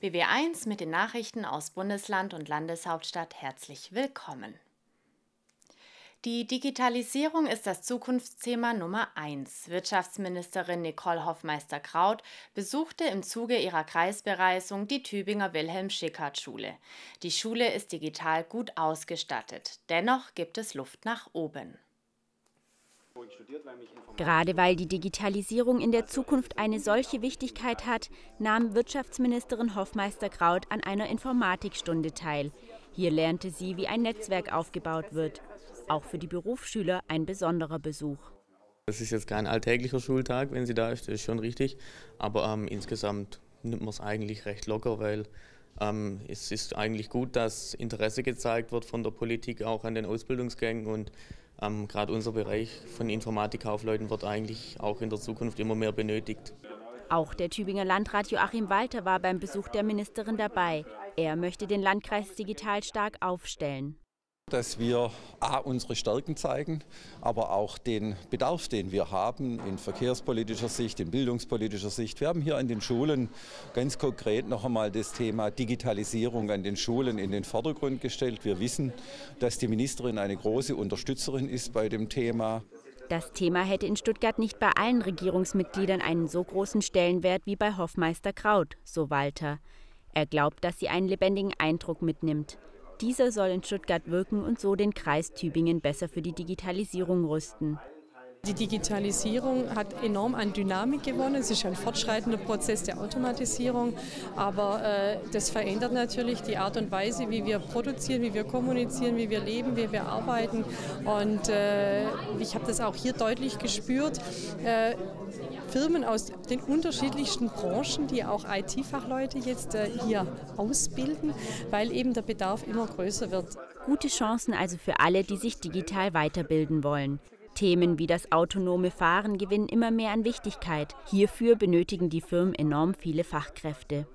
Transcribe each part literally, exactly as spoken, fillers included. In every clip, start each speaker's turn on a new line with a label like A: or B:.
A: B W eins mit den Nachrichten aus Bundesland und Landeshauptstadt herzlich willkommen. Die Digitalisierung ist das Zukunftsthema Nummer eins. Wirtschaftsministerin Nicole Hofmeister-Kraut besuchte im Zuge ihrer Kreisbereisung die Tübinger Wilhelm-Schickhardt-Schule. Die Schule ist digital gut ausgestattet. Dennoch gibt es Luft nach oben.
B: Gerade weil die Digitalisierung in der Zukunft eine solche Wichtigkeit hat, nahm Wirtschaftsministerin Hofmeister-Kraut an einer Informatikstunde teil. Hier lernte sie, wie ein Netzwerk aufgebaut wird. Auch für die Berufsschüler ein besonderer Besuch.
C: Es ist jetzt kein alltäglicher Schultag, wenn sie da ist, das ist schon richtig. Aber ähm, insgesamt nimmt man es eigentlich recht locker, weil ähm, es ist eigentlich gut, dass Interesse gezeigt wird von der Politik auch an den Ausbildungsgängen. Und ähm, gerade unser Bereich von Informatikkaufleuten wird eigentlich auch in der Zukunft immer mehr benötigt.
B: Auch der Tübinger Landrat Joachim Walter war beim Besuch der Ministerin dabei. Er möchte den Landkreis digital stark aufstellen.
D: Dass wir A, unsere Stärken zeigen, aber auch den Bedarf, den wir haben in verkehrspolitischer Sicht, in bildungspolitischer Sicht. Wir haben hier an den Schulen ganz konkret noch einmal das Thema Digitalisierung an den Schulen in den Vordergrund gestellt. Wir wissen, dass die Ministerin eine große Unterstützerin ist bei dem Thema.
B: Das Thema hätte in Stuttgart nicht bei allen Regierungsmitgliedern einen so großen Stellenwert wie bei Hofmeister-Kraut, so Walter. Er glaubt, dass sie einen lebendigen Eindruck mitnimmt. Dieser soll in Stuttgart wirken und so den Kreis Tübingen besser für die Digitalisierung rüsten.
E: Die Digitalisierung hat enorm an Dynamik gewonnen. Es ist ein fortschreitender Prozess der Automatisierung, aber äh, das verändert natürlich die Art und Weise, wie wir produzieren, wie wir kommunizieren, wie wir leben, wie wir arbeiten. Und äh, ich habe das auch hier deutlich gespürt. Äh, Firmen aus den unterschiedlichsten Branchen, die auch I T-Fachleute jetzt äh, hier ausbilden, weil eben der Bedarf immer größer wird.
B: Gute Chancen also für alle, die sich digital weiterbilden wollen. Themen wie das autonome Fahren gewinnen immer mehr an Wichtigkeit. Hierfür benötigen die Firmen enorm viele Fachkräfte.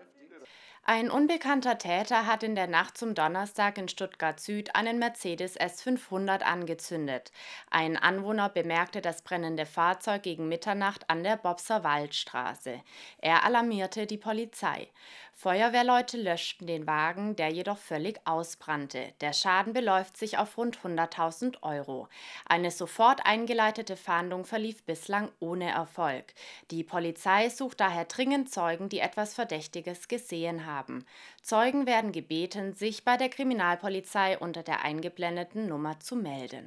A: Ein unbekannter Täter hat in der Nacht zum Donnerstag in Stuttgart Süd einen Mercedes S fünfhundert angezündet. Ein Anwohner bemerkte das brennende Fahrzeug gegen Mitternacht an der Bobser Waldstraße. Er alarmierte die Polizei. Feuerwehrleute löschten den Wagen, der jedoch völlig ausbrannte. Der Schaden beläuft sich auf rund hunderttausend Euro. Eine sofort eingeleitete Fahndung verlief bislang ohne Erfolg. Die Polizei sucht daher dringend Zeugen, die etwas Verdächtiges gesehen haben. Zeugen werden gebeten, sich bei der Kriminalpolizei unter der eingeblendeten Nummer zu melden.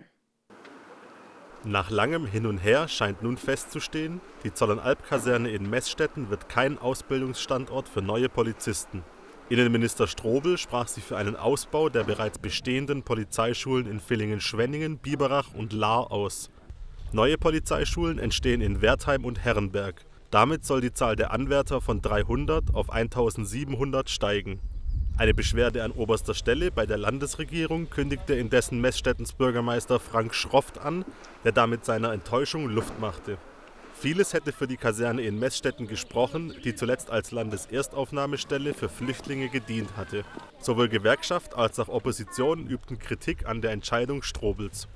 F: Nach langem Hin und Her scheint nun festzustehen, die Zollernalb-Kaserne in Meßstetten wird kein Ausbildungsstandort für neue Polizisten. Innenminister Strobel sprach sich für einen Ausbau der bereits bestehenden Polizeischulen in Villingen-Schwenningen, Biberach und Lahr aus. Neue Polizeischulen entstehen in Wertheim und Herrenberg. Damit soll die Zahl der Anwärter von dreihundert auf eintausendsiebenhundert steigen. Eine Beschwerde an oberster Stelle bei der Landesregierung kündigte indessen Meßstettens Bürgermeister Frank Schroft an, der damit seiner Enttäuschung Luft machte. Vieles hätte für die Kaserne in Meßstetten gesprochen, die zuletzt als Landeserstaufnahmestelle für Flüchtlinge gedient hatte. Sowohl Gewerkschaft als auch Opposition übten Kritik an der Entscheidung Strobels.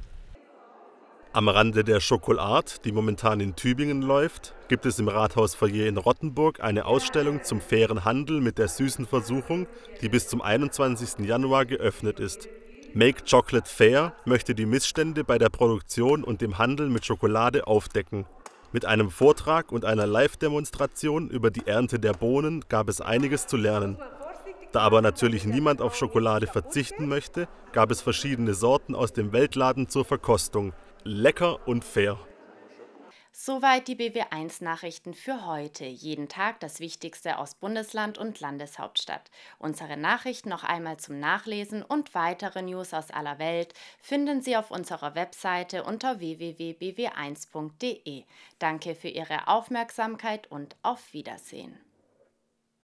F: Am Rande der Schokolade, die momentan in Tübingen läuft, gibt es im Rathausfoyer in Rottenburg eine Ausstellung zum fairen Handel mit der süßen Versuchung, die bis zum einundzwanzigsten Januar geöffnet ist. Make Chocolate Fair möchte die Missstände bei der Produktion und dem Handel mit Schokolade aufdecken. Mit einem Vortrag und einer Live-Demonstration über die Ernte der Bohnen gab es einiges zu lernen. Da aber natürlich niemand auf Schokolade verzichten möchte, gab es verschiedene Sorten aus dem Weltladen zur Verkostung. Lecker und fair.
A: Soweit die B W eins Nachrichten für heute. Jeden Tag das Wichtigste aus Bundesland und Landeshauptstadt. Unsere Nachrichten noch einmal zum Nachlesen und weitere News aus aller Welt finden Sie auf unserer Webseite unter w w w punkt b w eins punkt de. Danke für Ihre Aufmerksamkeit und auf Wiedersehen.